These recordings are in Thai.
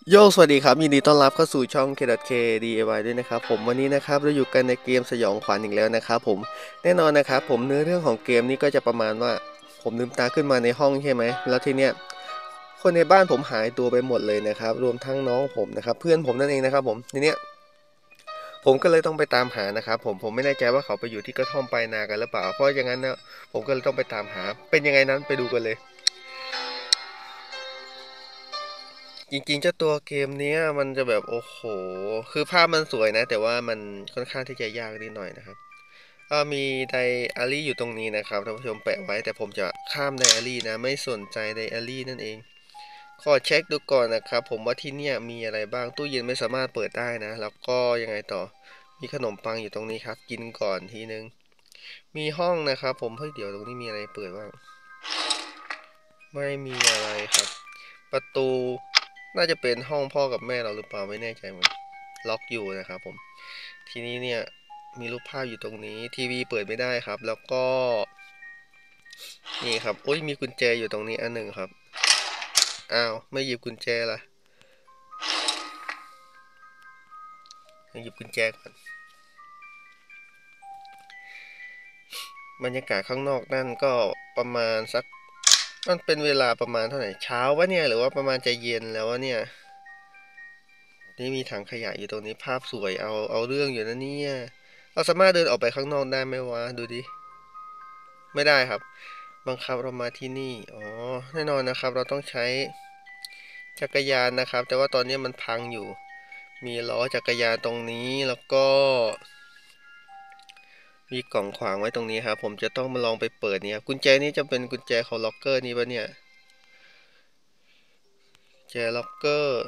โยสวัสดีครับยินดีต้อนรับเข้าสู่ช่อง K.K DIY ด้วยนะครับผมวันนี้นะครับเราอยู่กันในเกมสยองขวัญอีกแล้วนะครับผมแน่นอนนะครับผมเนื้อเรื่องของเกมนี้ก็จะประมาณว่าผมลืมตาขึ้นมาในห้องใช่ไหมแล้วทีเนี้ยคนในบ้านผมหายตัวไปหมดเลยนะครับรวมทั้งน้องผมนะครับเพื่อนผมนั่นเองนะครับผมทีเนี้ยผมก็เลยต้องไปตามหานะครับผมไม่แน่ใจว่าเขาไปอยู่ที่กระท่อมปลายนากันหรือเปล่าเพราะอย่างนั้นนะผมก็เลยต้องไปตามหาเป็นยังไงนั้นไปดูกันเลย จริงๆเจ้าตัวเกมเนี้ยมันจะแบบโอ้โหคือภาพมันสวยนะแต่ว่ามันค่อนข้างที่จะยากนิดหน่อยนะครับมีไดอารี่อยู่ตรงนี้นะครับท่านผู้ชมแปะไว้แต่ผมจะข้ามไดอารี่นะไม่สนใจไดอารี่นั่นเองขอเช็คดูก่อนนะครับผมว่าที่เนี่ยมีอะไรบ้างตู้เย็นไม่สามารถเปิดได้นะแล้วก็ยังไงต่อมีขนมปังอยู่ตรงนี้ครับกินก่อนทีนึงมีห้องนะครับผมเฮ้ยเดี๋ยวตรงนี้มีอะไรเปิดบ้างไม่มีอะไรครับประตูน่าจะเป็นห้องพ่อกับแม่เราหรือเปล่าไม่แน่ใจเหมือนล็อกอยู่นะครับผมทีนี้เนี่ยมีรูปภาพอยู่ตรงนี้ทีวีเปิดไม่ได้ครับแล้วก็นี่ครับโอ้ยมีกุญแจอยู่ตรงนี้อันหนึ่งครับอ้าวไม่หยิบกุญแจล่ะหยิบกุญแจก่อนบรรยากาศข้างนอกนั่นก็ประมาณสักมันเป็นเวลาประมาณเท่าไหร่เช้าวะเนี่ยหรือว่าประมาณจะเย็นแล้ววะเนี่ยนี่มีถังขยะอยู่ตรงนี้ภาพสวยเอาเรื่องอยู่นะเนี่ยเราสามารถเดินออกไปข้างนอกได้ไหมวะดูดิไม่ได้ครับบังคับเรามาที่นี่อ๋อแน่นอนนะครับเราต้องใช้จักรยานนะครับแต่ว่าตอนนี้มันพังอยู่มีล้อจักรยานตรงนี้แล้วก็มีกล่องขวางไว้ตรงนี้ครับผมจะต้องมาลองไปเปิดเนี่ยกุญแจนี้จะเป็นกุญแจของล็อกเกอร์นี้ปะเนี่ยแจล็อกเกอร์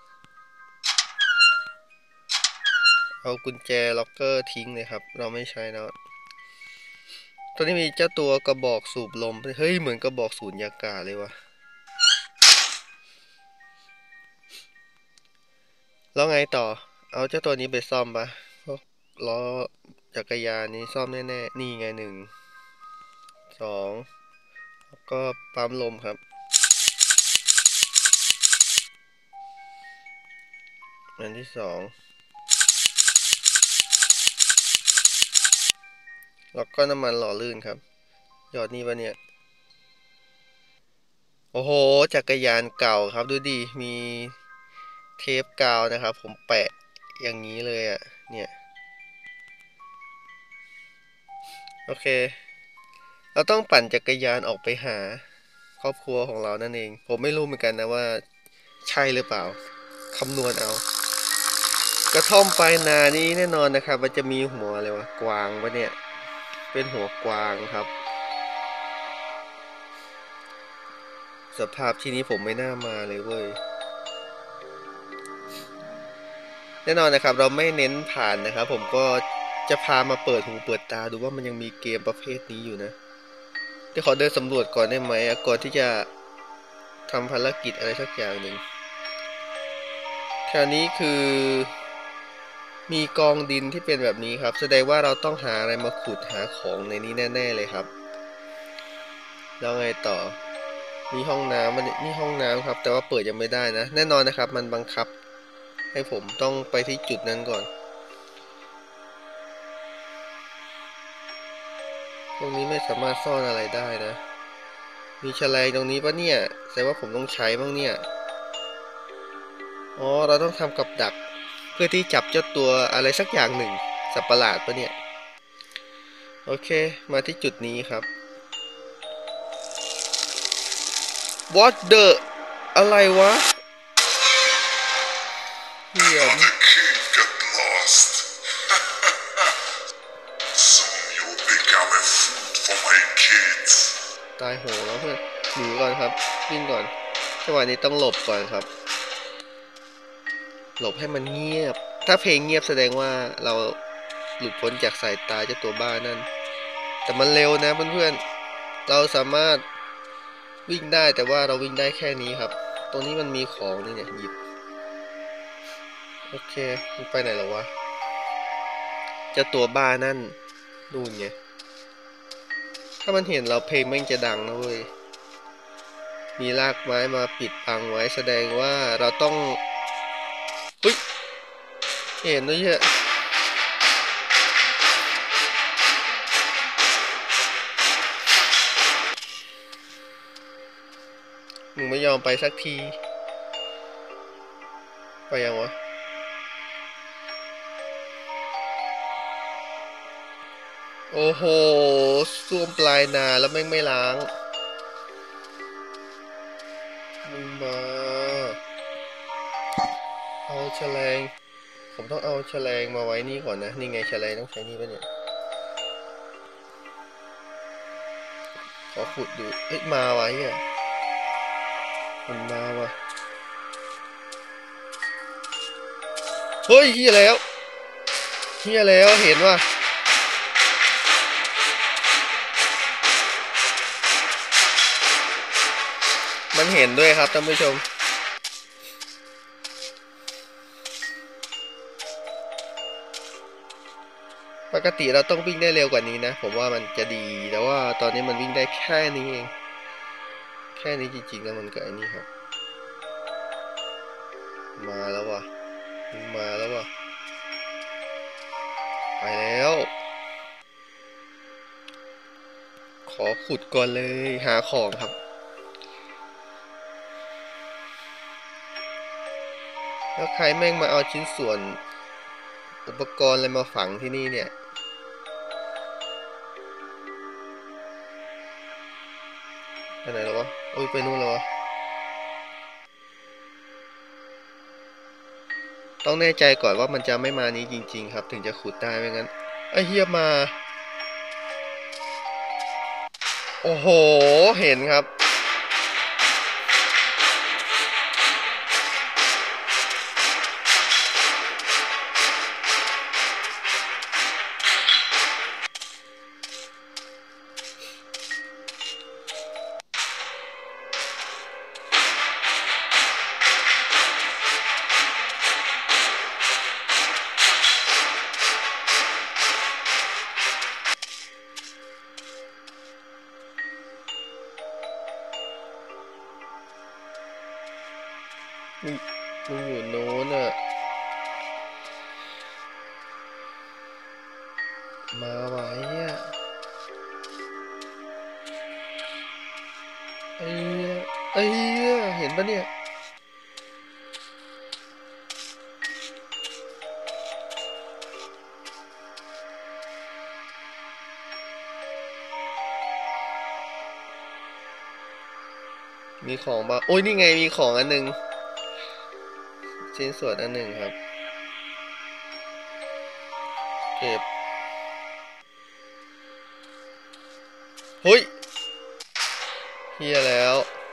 เอากุญแจล็อกเกอร์ทิ้งเลยครับเราไม่ใช้แล้วตอนนี้มีเจ้าตัวกระบอกสูบลมเฮ้ยเหมือนกระบอกสูญญากาศเลยวะแล้วไงต่อเอาเจ้าตัวนี้ไปซ่อมปะพวกล้อจักรยานนี้ซ่อมแน่ๆนี่ไงหนึ่งสองแล้วก็ปั๊มลมครับอันที่สองแล้วก็น้ำมันหล่อลื่นครับหยอดนี่ปะเนี่ยโอ้โหจักรยานเก่าครับดูดิมีเทปกาวนะครับผมแปะอย่างนี้เลยอ่ะเนี่ยโอเคเราต้องปั่นจักรยานออกไปหาครอบครัวของเรานั่นเองผมไม่รู้เหมือนกันนะว่าใช่หรือเปล่าคำนวณเอากระท่อมปลายนานี้แน่นอนนะครับมันจะมีหัวอะไรวะกวางปะเนี่ยเป็นหัวกวางครับสภาพที่นี้ผมไม่น่ามาเลยเว้ย แน่นอนนะครับเราไม่เน้นผ่านนะครับผมก็จะพามาเปิดหูเปิดตาดูว่ามันยังมีเกมประเภทนี้อยู่นะเดี๋ยวขอเดินสำรวจก่อนได้ไหมก่อนที่จะทำภารกิจอะไรสักอย่างหนึ่งคราวนี้คือมีกองดินที่เป็นแบบนี้ครับแสดงว่าเราต้องหาอะไรมาขุดหาของในนี้แน่ๆเลยครับแล้วไงต่อมีห้องน้ำมันนี่ห้องน้ำครับแต่ว่าเปิดยังไม่ได้นะแน่นอนนะครับมันบังคับให้ผมต้องไปที่จุดนั้นก่อน ตรงนี้ไม่สามารถซ่อนอะไรได้นะ มีแฉลงตรงนี้ปะเนี่ยแสดงว่าผมต้องใช้บ้างเนี่ยอ๋อเราต้องทำกับดักเพื่อที่จับเจ้าตัวอะไรสักอย่างหนึ่งสัตว์ประหลาดปะเนี่ยโอเคมาที่จุดนี้ครับ What the อะไรวะเหี้ย How the cave got lost. Soon you'll become a food for my kids. ตายโหงแล้วเพื่อนหนีก่อนครับวิ่งก่อนจังหวะนี้ต้องหลบก่อนครับหลบให้มันเงียบถ้าเพลงเงียบแสดงว่าเราหลุดพ้นจากสายตาเจ้าตัวบ้านั่นแต่มันเร็วนะเพื่อนๆเราสามารถวิ่งได้แต่ว่าเราวิ่งได้แค่นี้ครับตรงนี้มันมีของนี่เนี่ยหยิบโอเคมันไปไหนแล้ววะเจ้าตัวบ้านั่นดูไงถ้ามันเห็นเราเพลงแม่งจะดังนะเว้ยมีรากไม้มาปิดบังไว้แสดงว่าเราต้องเฮ้ยเห็นด้วยเนี่ยมึงไม่ยอมไปสักทีไปยังวะโอ้โหส้วมปลายนาแล้วแม่งไม่ล้างมึงมาเอาแฉลงผมต้องเอาแฉลงมาไว้นี่ก่อนนะนี่ไงแฉลงต้องใช้นี่ปะเนี่ยขอขุดดูเอ้ยมาไว้อ่ะมันมาวะเฮ้ยเฮียแล้วเฮียแล้วเห็นว่ามันเห็นด้วยครับท่านผู้ชมปกติเราต้องวิ่งได้เร็วกว่านี้นะผมว่ามันจะดีแต่ว่าตอนนี้มันวิ่งได้แค่นี้เองแค่นี้จริงๆแล้วมันก็ไอ้นี่ครับมาแล้ววะมาแล้ววะไปแล้วขอขุดก่อนเลยหาของครับแล้วใครแม่งมาเอาชิ้นส่วนอุปกรณ์อะไรมาฝังที่นี่เนี่ยไปไหนแล้ววะโอ้ยไปนู่นแล้ววะต้องแน่ใจก่อนว่ามันจะไม่มานี้จริงๆครับถึงจะขุดได้ไม่งั้นไอ้เฮียมาโอ้โหเห็นครับมึงอยู่โน้นอ่ะมาไว้อ่ะไอ้เหี้ยไอ้เหี้ยเห็นปะเนี่ยมีของบ้าโอ้ยนี่ไงมีของอันหนึ่งชิ้นส่วนอันหนึ่งครับเก็บเฮ้ยเฮียแล้ว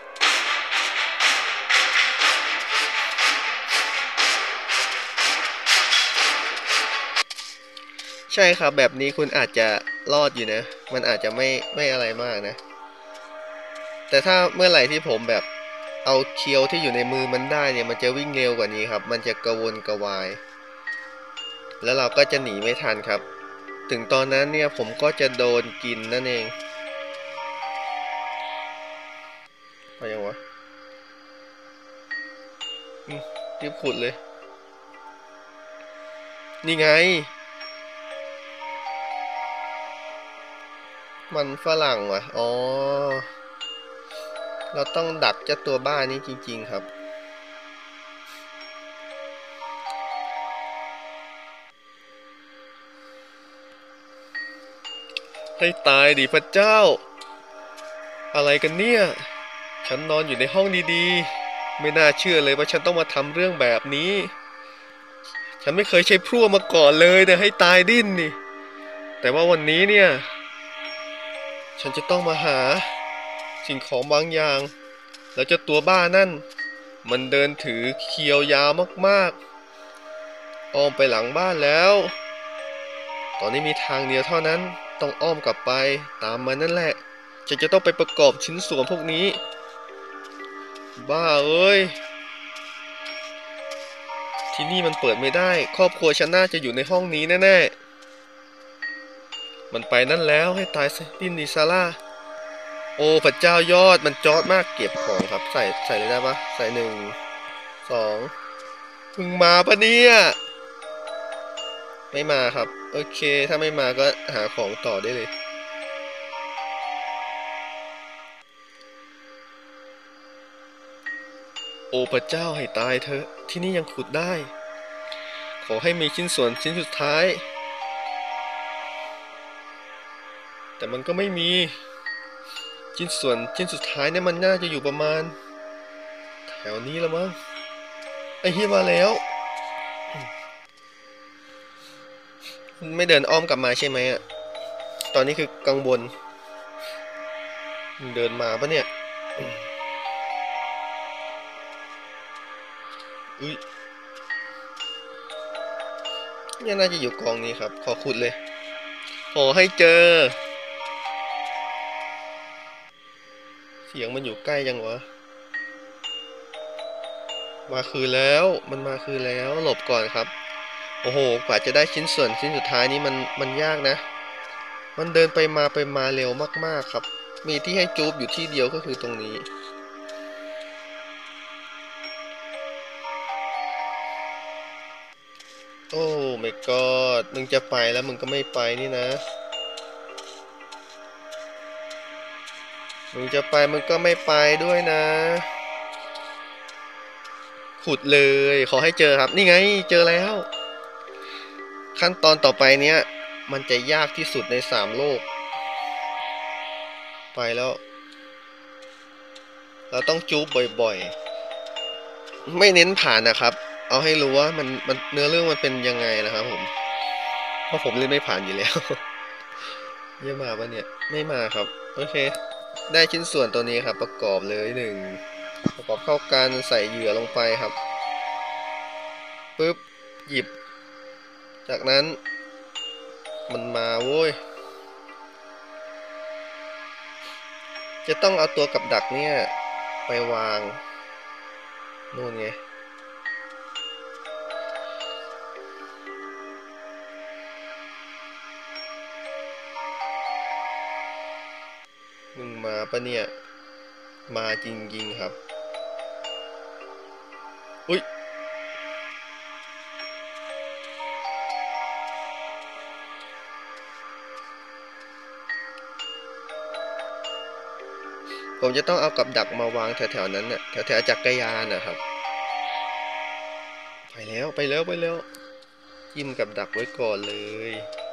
ใช่ครับแบบนี้คุณอาจจะรอดอยู่นะมันอาจจะไม่อะไรมากนะแต่ถ้าเมื่อไหร่ที่ผมแบบเอาเคียวที่อยู่ในมือมันได้เนี่ยมันจะวิ่งเร็วกว่านี้ครับมันจะกระวนกระวายแล้วเราก็จะหนีไม่ทันครับถึงตอนนั้นเนี่ยผมก็จะโดนกินนั่นเองไปยังวะรีบขุดเลยนี่ไงมันฝรั่งว่ะอ๋อเราต้องดักเจ้าตัวบ้านี้จริงๆครับให้ตายดิพระเจ้าอะไรกันเนี่ยฉันนอนอยู่ในห้องดีๆไม่น่าเชื่อเลยว่าฉันต้องมาทำเรื่องแบบนี้ฉันไม่เคยใช้พลั่วมาก่อนเลยนะให้ตายดิ้นนี่แต่ว่าวันนี้เนี่ยฉันจะต้องมาหาสิ่งของบางอย่างแล้วเจ้าตัวบ้านั่นมันเดินถือเคียวยาวมากๆอ้อมไปหลังบ้านแล้วตอนนี้มีทางเดียวเท่านั้นต้องอ้อมกลับไปตามมันนั่นแหละฉันจะต้องไปประกอบชิ้นส่วนพวกนี้บ้าเอ้ยที่นี่มันเปิดไม่ได้ครอบครัวฉันน่าจะอยู่ในห้องนี้แน่ๆมันไปนั่นแล้วให้ตายซะดินดิซาร่าโอ้พระเจ้ายอดมันจอดมากเก็บของครับใส่เลยได้ปะใส่1 2 มึงมาปะเนี่ยไม่มาครับโอเคถ้าไม่มาก็หาของต่อได้เลยโอ้พระเจ้าให้ตายเถอะที่นี่ยังขุดได้ขอให้มีชิ้นส่วนชิ้นสุดท้ายแต่มันก็ไม่มีชิ้นส่วนชิ้นสุดท้ายเนี่ยมันน่าจะอยู่ประมาณแถวนี้ละมั้งไอ้เฮียมาแล้วไม่เดินอ้อมกลับมาใช่ไหมอะตอนนี้คือกังวลมึงเดินมาปะเนี่ยอุ้ยเนี่ยน่าจะอยู่กองนี้ครับขอขุดเลยขอให้เจอเสียงมันอยู่ใกล้ยังวะมาคือแล้วมันมาคือแล้วหลบก่อนครับโอ้โหกว่าจะได้ชิ้นส่วนชิ้นสุดท้ายนี้มันยากนะมันเดินไปมาเร็วมากๆครับมีที่ให้จูบอยู่ที่เดียวก็คือตรงนี้โอ้ my god มึงจะไปแล้วมึงก็ไม่ไปนี่นะมึงจะไปมึงก็ไม่ไปด้วยนะขุดเลยขอให้เจอครับนี่ไงเจอแล้วขั้นตอนต่อไปเนี้ยมันจะยากที่สุดใน3 โลกไปแล้วเราต้องจูบบ่อยๆไม่เน้นผ่านนะครับเอาให้รู้ว่ามันเนื้อเรื่องมันเป็นยังไงนะครับผมเพราะผมเล่นไม่ผ่านอยู่แล้วเยี่ยมมาปะเนี่ยไม่มาครับโอเคได้ชิ้นส่วนตัวนี้ครับประกอบเลยประกอบเข้ากันใส่เหยื่อลงไปครับปึ๊บหยิบจากนั้นมันมาโว้ยจะต้องเอาตัวกับดักเนี่ยไปวางนู่นไงมึงมาปะเนี่ยมาจริงๆครับอุ้ยผมจะต้องเอากับดักมาวางแถวๆนั้นเนี่ยแถวๆจักรยานนะครับไปแล้วไปแล้วไปแล้วจิ้มกับดักไว้ก่อนเลย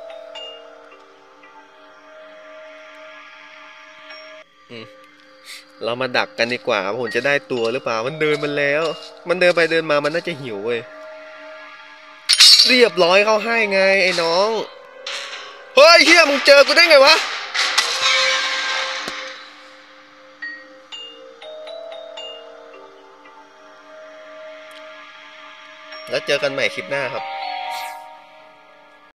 อืมเรามาดักกันดีกว่าผมจะได้ตัวหรือเปล่ามันเดินมันแล้วมันเดินไปเดินมามันน่าจะหิวเว้ยเรียบร้อยเขาให้ไงไอ้น้องเฮ้ยเฮียมึงเจอกูได้ไงวะแล้วเจอกันใหม่คลิปหน้าครับ